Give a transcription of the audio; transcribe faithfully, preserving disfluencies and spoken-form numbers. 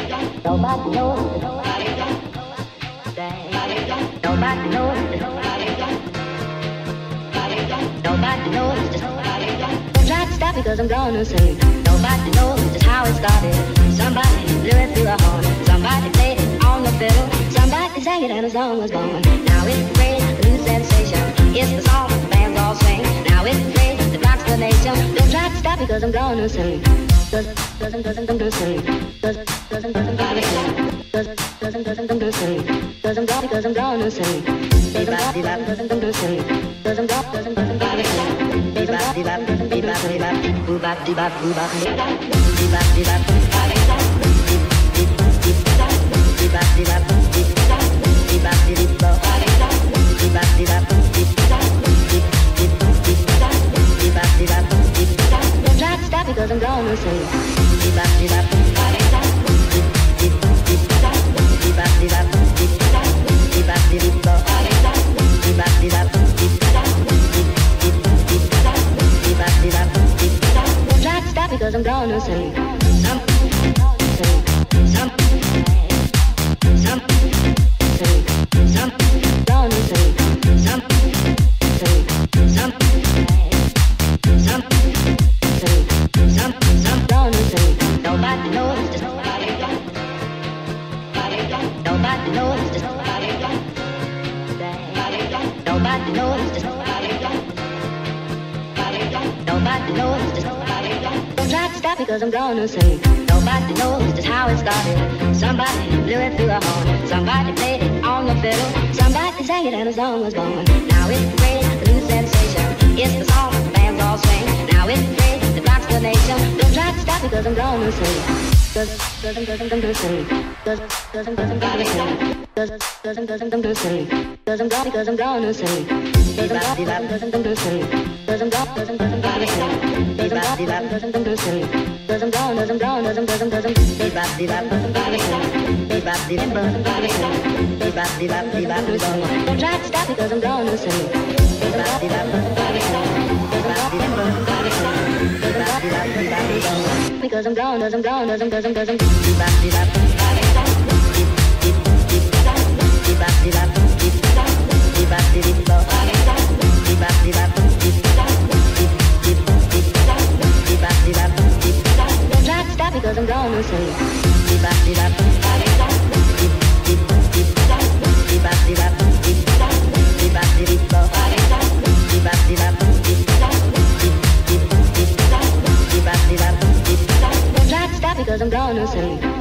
Nobody knows. Nobody knows. Nobody knows. Don't try to stop because I'm gonna sing. Nobody knows just how it started. Somebody blew it through a horn. Somebody played it on the fiddle. Somebody sang it and a song was born. Now it's great, a new sensation. It's the song the bands all sing. Now it's great, it rocks the nation. Don't try to stop because I'm gonna sing. Cause, cause I'm, cause I'm gonna sing. Cause, cause I'm, cause I'm gonna sing. Cause, cause I'm, cause I'm gonna sing. Cause I'm gonna, because I'm gonna sing. Cause I'm gonna, because I'm gonna sing. Cause I'm gonna, because I'm gonna sing. Cause I'm gonna, because I'm gonna sing. Boo bop, dee bop, boo bop, dee bop, dee bop, dee bop, dee bop, dee bop, dee bop, dee bop, dee bop, dee bop, dee bop, dee bop, don't try to stop because I'm gonna sing. Dee bop, dee bop, dee bop, dee bop, dee bop, dee bop, dee bop, dee bop, dee bop, dee bop, don't try to stop because I'm gonna sing. Some sing, some some sing, some gonna sing, some sing, some some sing, some some gonna sing. Nobody knows just nobody nobody knows just nobody nobody knows just nobody nobody knows just don't try to stop because I'm gonna sing. Nobody knows just how it started. Somebody blew it through a horn. Somebody played it on the fiddle. Somebody sang it and a song was born. Now it's great, a new sensation. It's the song the bands all sing. Now it's great, it rocks the nation. Don't try to stop because I'm gonna sing. Cause, cause I'm, cause I'm gonna sing. Cause, cause I'm, cause I'm gonna sing. Cause, cause I'm, cause I'm gonna sing. Cause I'm gonna, because I'm gonna sing. Cause I'm gonna, because I'm gonna sing. Cause I'm gonna, because I'm gonna sing. Cause I'm gonna, because I'm gonna sing. Cause I'm gonna, cause I'm gonna, cause I'm, cause I'm, cause I'm, cause I'm gonna sing. Cause I'm gonna sing. Don't try to stop because I'm gonna sing. Cause I'm gonna, because I'm gonna sing. Because I'm gone, because I'm gone, because I'm, because I'm, because I'm, don't try to stop because I'm gonna sing. Don't try to stop because I'm gonna sing.